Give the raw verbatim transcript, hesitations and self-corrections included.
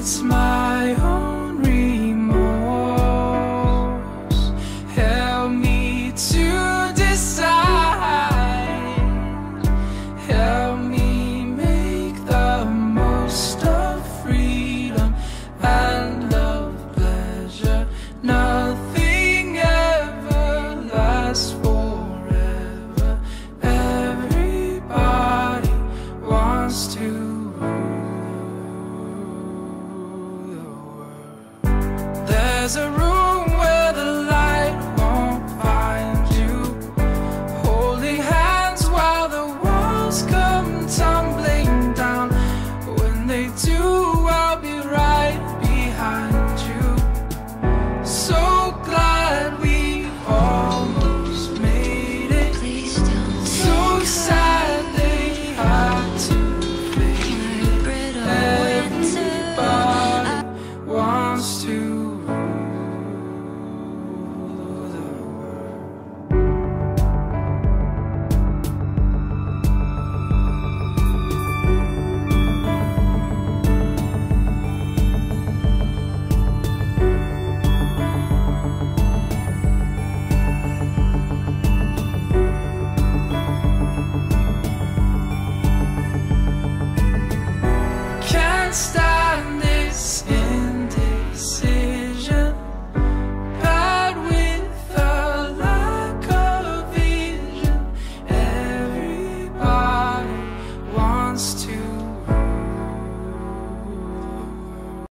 it's my own remorse. Help me to decide. Help me make the most of freedom and love, pleasure. Nothing ever lasts forever. Everybody wants to rule the world. There's a rule